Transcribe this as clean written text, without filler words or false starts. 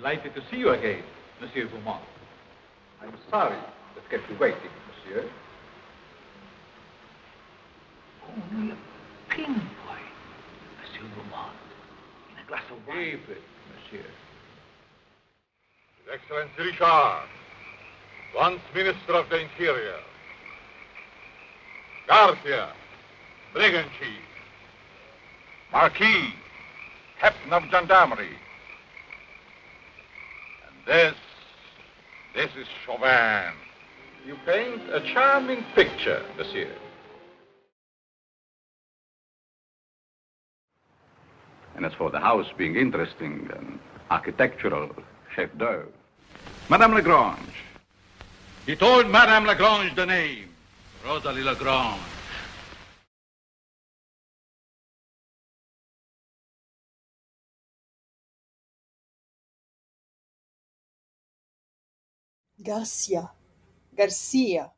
Delighted to see you again, Monsieur Beaumont. I'm sorry to have kept you waiting, Monsieur. Only a pinboy, Monsieur Beaumont, in a glass of wine. Keep it, Monsieur. His Excellency Richard, once Minister of the Interior. Garcia, Brigand Chief. Marquis, Captain of Gendarmerie. And this is Chauvin. You paint a charming picture, Monsieur. And as for the house being interesting and architectural chef d'oeuvre, Madame La Grange. He told Madame La Grange the name, Rosalie La Grange. Garcia.